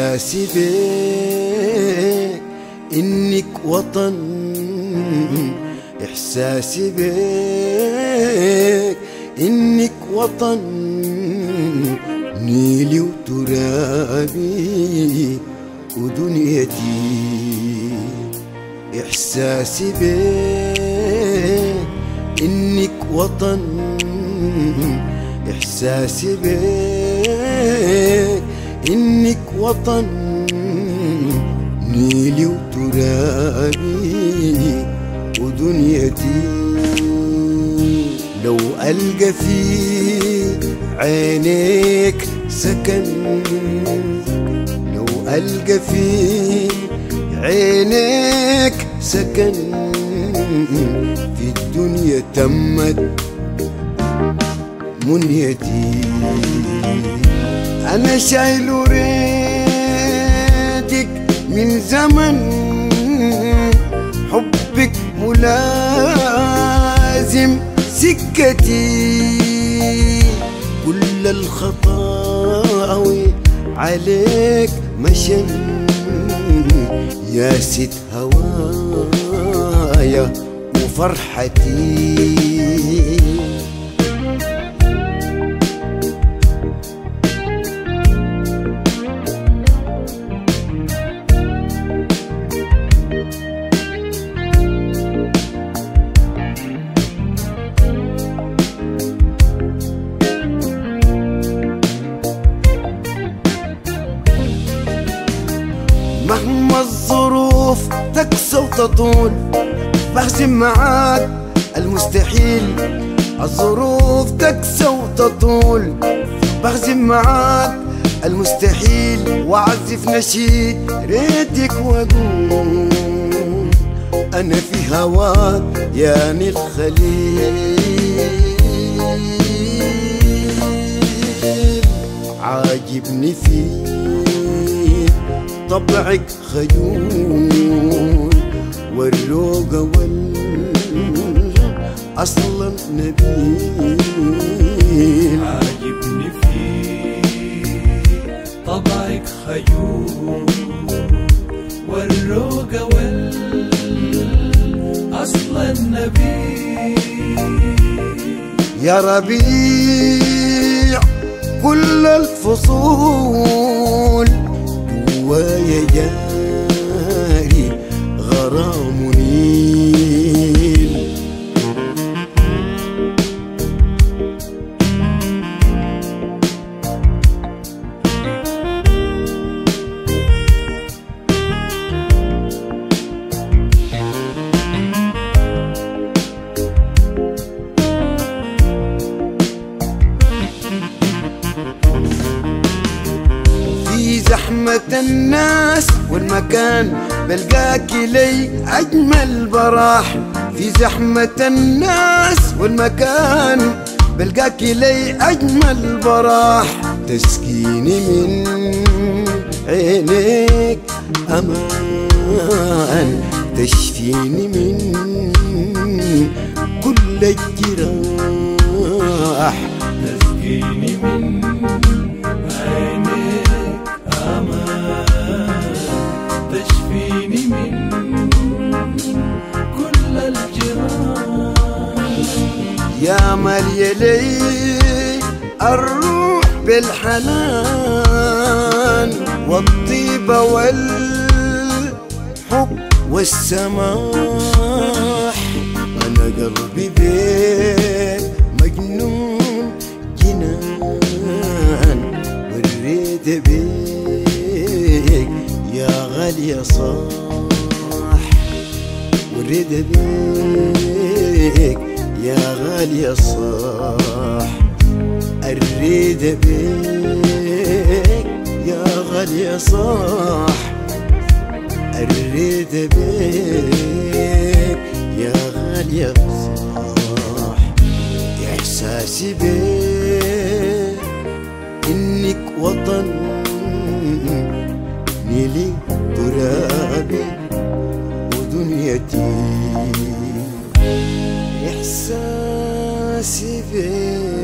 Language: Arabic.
إحساسي بيك إنك وطن، إحساسي بيك إنك وطن، نيلي وترابي ودنيتي. إحساسي بيك إنك وطن، إحساسي بيك إنك وطن، نيلي وترابي ودنيتي. لو ألقى في عينيك سكن، لو ألقى في عينيك سكن، في الدنيا تمت منيتي. أنا شايل ريدك من زمن، حبك ملازم سكتي. كل الخطاوي عليك مشن، يا ست هوايا وفرحتي. مهما الظروف تقسى وتطول، بحسم معاك المستحيل. الظروف تقسى وتطول، بحسم معاك المستحيل. واعزف نشيد ريتك واقول انا في هواك يا نيل خليل. عاجبني فيك طبعك خجول، والروقة أصلا نبيل. عاجبني فيك طبعك خجول، والروقة أصلا نبيل. يا ربيع كل الفصول، جوايا جاري غرام نيل. زحمة الناس والمكان بلقاك لي أجمل براح. في زحمة الناس والمكان بلقاك لي أجمل براح. تسكيني من عينيك أمان، تشفيني من كل الجراح. تسكيني من عينيك أمان، تشفيني من كل الجراح. يا مالية لي الروح بالحنان، والطيبة والحب والسماح. أنا قلبي بيك مجنون جنان، والريد بيك يا غالية صاح. والريد بيك يا غالية صاح. الريد بيك يا غالية صاح. الريد بيك يا غالية صاح. إحساسي بيك إنك وطن، نيلي ترابي ودنيتي. إحساسي بيك